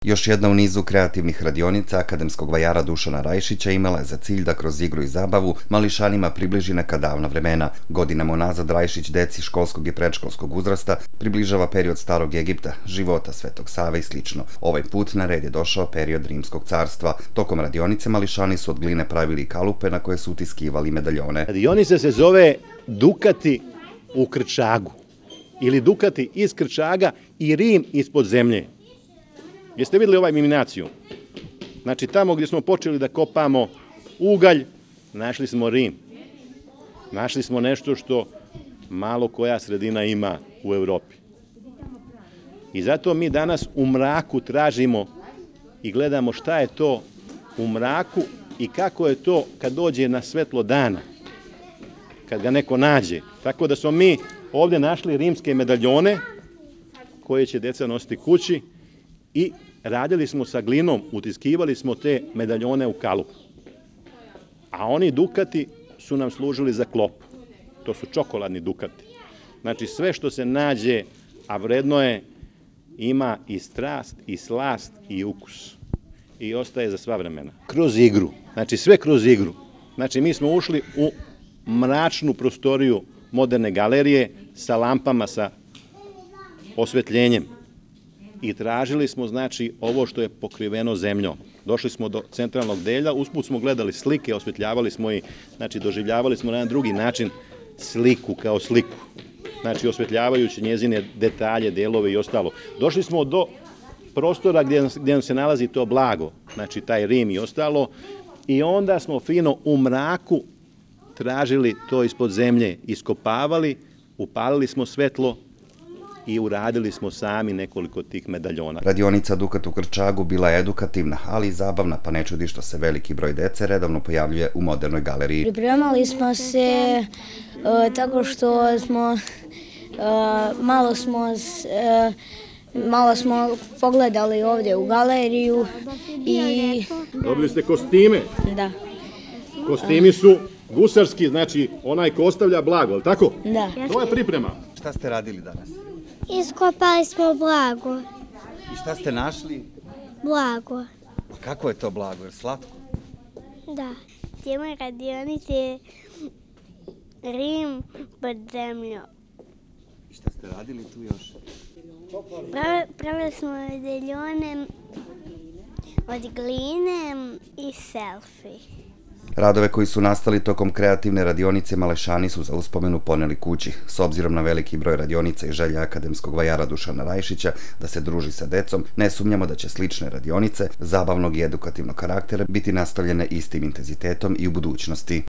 Još jedna u nizu kreativnih radionica akademskog vajara Dušana Rajšića imala je za cilj da kroz igru i zabavu mališanima približi neka davna vremena. Godinama unazad Rajšić deci školskog i predškolskog uzrasta približava period Starog Egipta, života Svetog Save i slično. Ovaj put na red je došao period Rimskog carstva. Tokom radionice mališani su od gline pravili kalupe na koje su utiskivali medaljone. Radionica se zove Dukati u Krčagu ili Dukati iz Krčaga i Rim ispod zemlje. Jeste vidjeli ovaj iluminaciju? Znači tamo gdje smo počeli da kopamo ugalj, našli smo Rim. Našli smo nešto što malo koja sredina ima u Evropi. I zato mi danas u mraku tražimo i gledamo šta je to u mraku i kako je to kad dođe na svetlo dana, kad ga neko nađe. Tako da smo mi ovdje našli rimske medaljone koje će deca nositi kući i radili smo sa glinom, utiskivali smo te medaljone u kalup. A oni dukati su nam služili za klopu. To su čokoladni dukati. Znači sve što se nađe, a vredno je, ima i strast, i slast, i ukus. I ostaje za sva vremena. Kroz igru. Znači sve kroz igru. Znači mi smo ušli u mračnu prostoriju moderne galerije sa lampama, sa osvetljenjem. I tražili smo, znači, ovo što je pokriveno zemljom. Došli smo do centralnog delja, usput smo gledali slike, osvetljavali smo i, znači, doživljavali smo na jedan drugi način sliku kao sliku. Znači, osvetljavajući njezine detalje, delove i ostalo. Došli smo do prostora gdje nam se nalazi to blago, znači, taj Rim i ostalo, i onda smo fino u mraku tražili to ispod zemlje, iskopavali, upalili smo svetlo i uradili smo sami nekoliko tih medaljona. Radionica Dukat u Krčagu bila je edukativna, ali i zabavna, pa ne čudi što se veliki broj dece redovno pojavljuje u modernoj galeriji. Pripremali smo se tako što smo malo smo pogledali ovdje u galeriju i... Dobili ste kostime? Da. Kostimi su gusarski, znači onaj ko ostavlja blago, ali tako? Da. To je priprema. Šta ste radili danas? Iskopali smo blago. I šta ste našli? Blago. A kako je to blago? Je slatko? Da. Tema radionice Rim pod zemljom. I šta ste radili tu još? Pravili smo medaljone od gline i selfie. Radove koji su nastali tokom kreativne radionice mališani su za uspomenu poneli kući. S obzirom na veliki broj radionica i želja akademskog vajara Dušana Rajšića da se druži sa decom, ne sumnjamo da će slične radionice zabavnog i edukativnog karaktera biti nastavljene istim intenzitetom i u budućnosti.